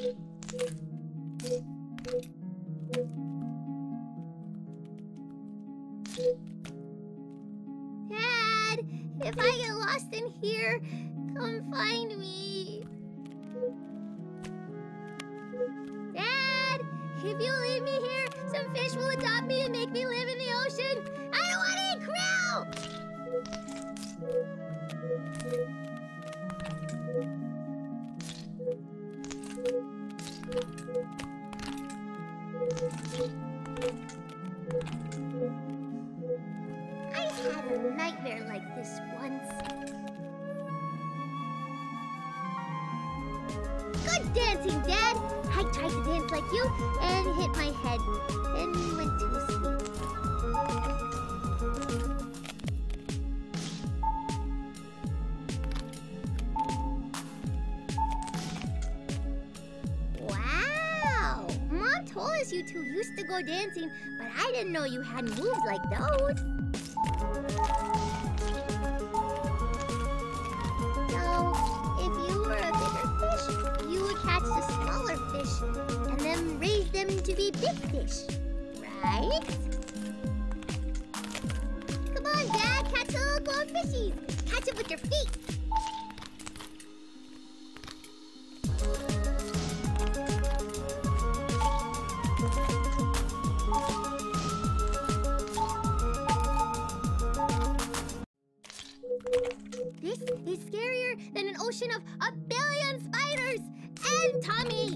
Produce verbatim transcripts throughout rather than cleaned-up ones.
Dad, if I get lost in here, come find me. Dad, if you leave me here, some fish will adopt me and make me live in the ocean. I don't want to eat krill! I had a nightmare like this once. Good dancing, Dad! I tried to dance like you and hit my head, then went to sleep. Wow! Mom told us you two used to go dancing, but I didn't know you had moves like those. So, if you were a bigger fish, you would catch the smaller fish and then raise them to be big fish, right? Come on, Dad, catch the little glowing fishies. Catch them with your feet. This is scarier than an ocean of a billion spiders and Tommy!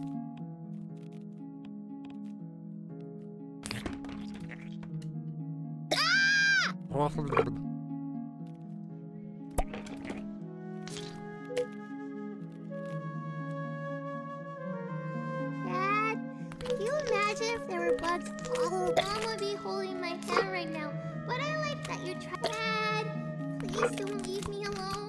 Ah! Dad, can you imagine if there were bugs all over? Mom would be holding my hand right now, but I like that you tried. Dad, please don't leave me alone.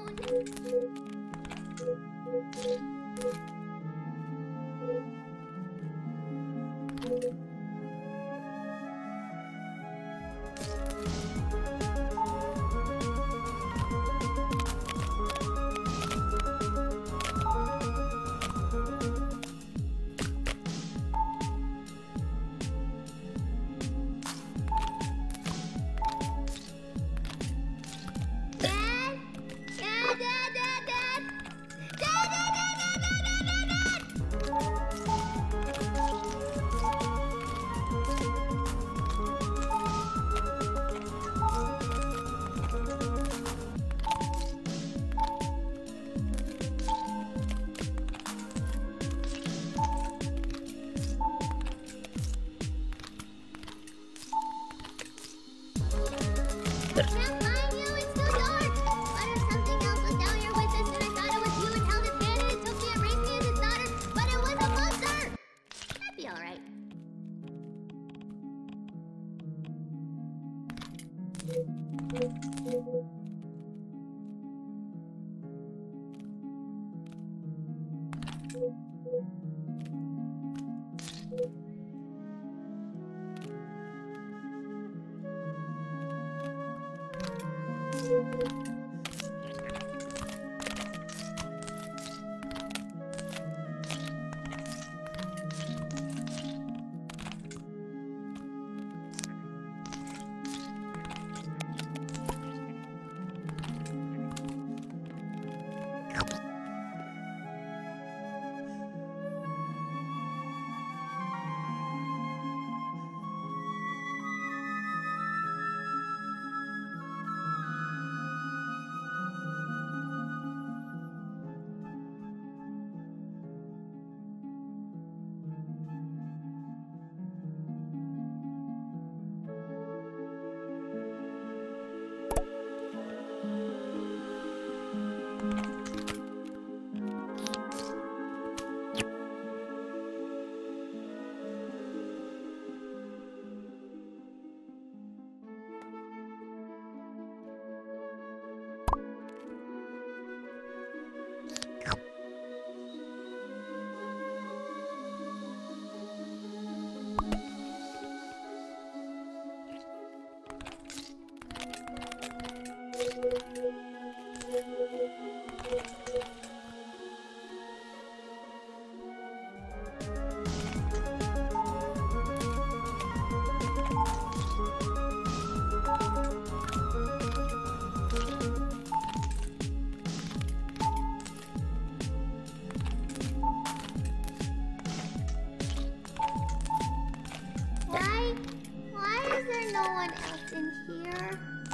no one else in here?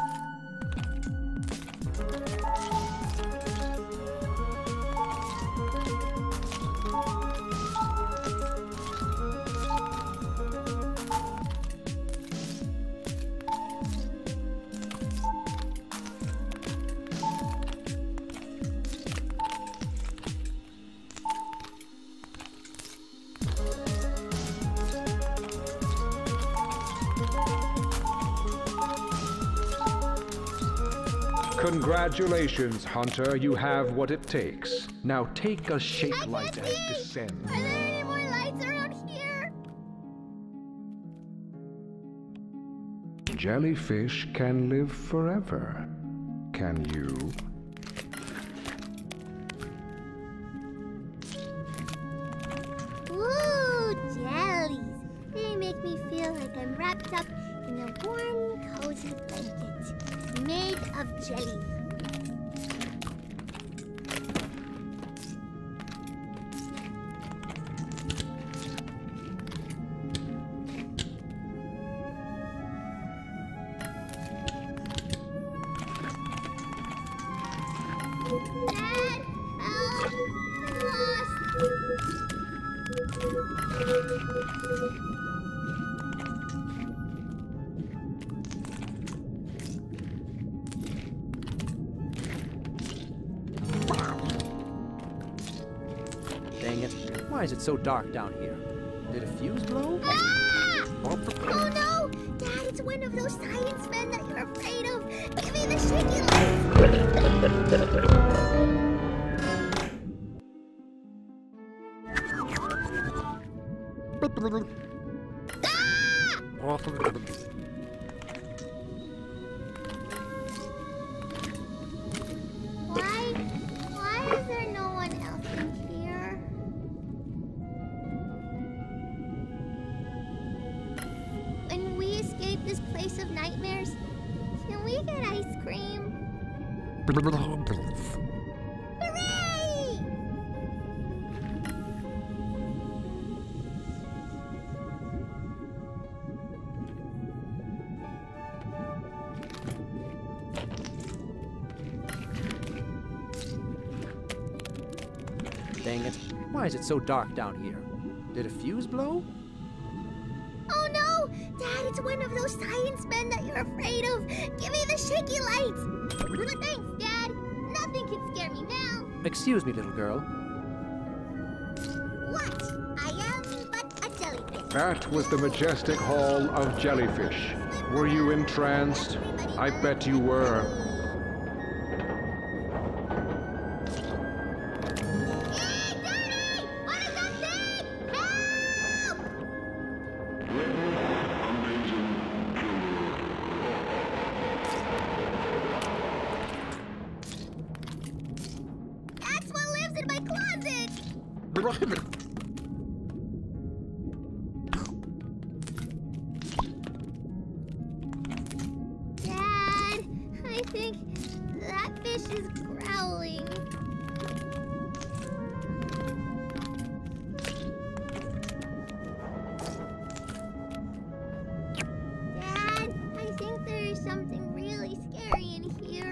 Congratulations, Hunter. You have what it takes. Now take a shake light and descend. Are there any more lights around here? Jellyfish can live forever. Can you? Ooh, jellies. They make me feel like I'm wrapped up in a warm, cozy blanket made of jelly. Dad, help! I'm lost. Dang it. Why is it so dark down here? Did a fuse blow? Ah! Oh no! Dad, it's one of those science men that you're afraid of. Give me the shaky lights. Why? Why is there no one else in here? When we escape this place of nightmares, can we get ice cream? Hooray! Dang it. Why is it so dark down here? Did a fuse blow? Oh no! Dad, it's one of those science men that you're afraid of. Give me the shaky lights. Thanks, Dad. Nothing can scare me now. Excuse me, little girl. What? I am but a jellyfish. That was the majestic hall of jellyfish. Were you entranced? I bet you were. Hey, Daddy! What is that thing? Help! That's what lives in my closet. Dad, I think that fish is growling. Dad, I think there is something really scary in here.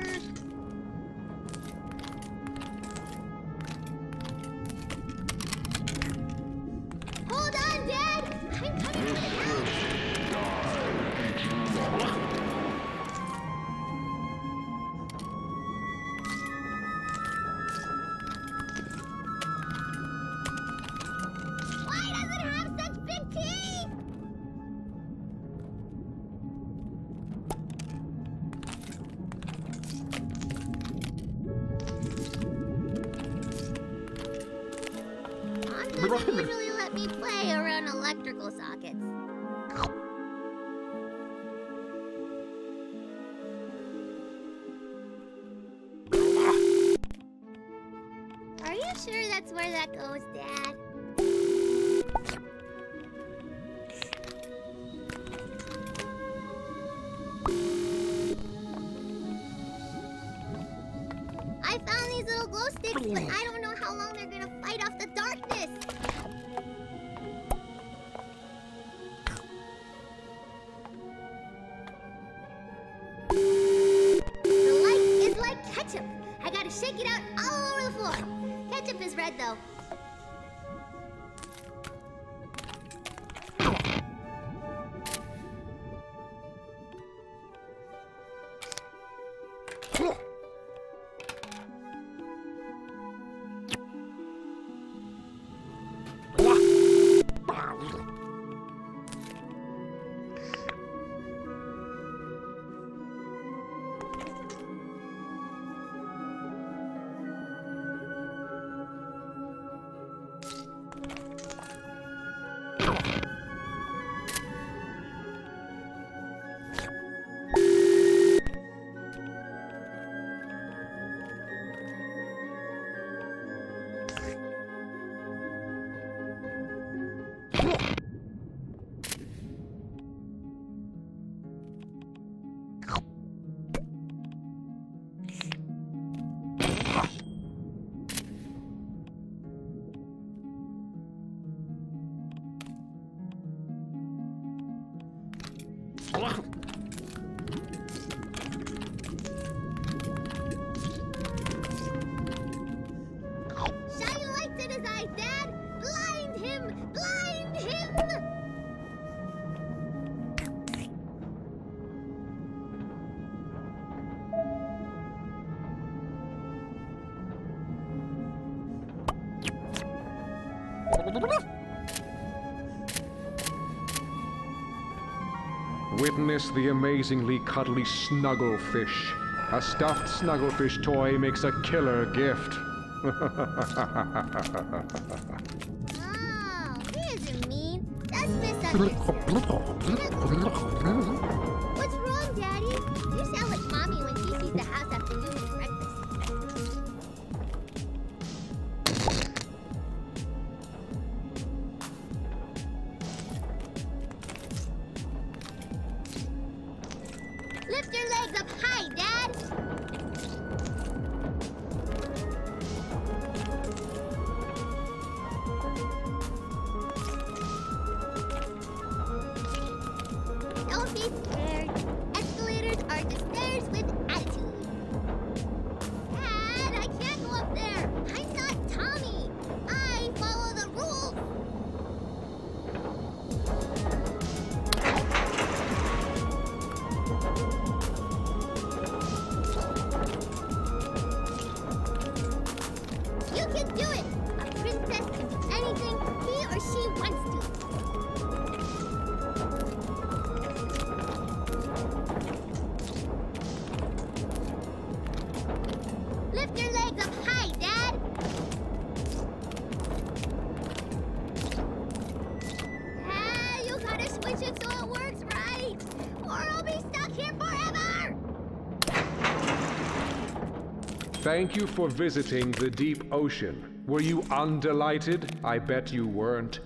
Hold on, Dad! I'm coming to the house! Why does it have such big teeth? Mom doesn't usually let me play around electrical sockets. Are you sure that's where that goes, Dad? I found these little glow sticks, but I don't know how long they're gonna fight off the darkness. is red, though. Shiny lights in his eyes, Dad! Blind him! Blind him! Witness the amazingly cuddly Snugglefish. A stuffed Snugglefish toy makes a killer gift. Oh, he isn't mean. That's misunderstanding. What's wrong, Daddy? You sound like Mommy when she sees the house after doing breakfast. Lift your legs up high, Dad! Don't be scared. Escalators are just stairs with attitude. Dad, I can't go up there. I'm not Tommy. I follow the rules. You can do it. A princess can do anything he or she wants to. Lift your legs up high, Dad! Ah, you gotta switch it so it works right! Or I'll be stuck here forever! Thank you for visiting the deep ocean. Were you undelighted? I bet you weren't.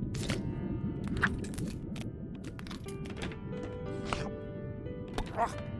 Ah.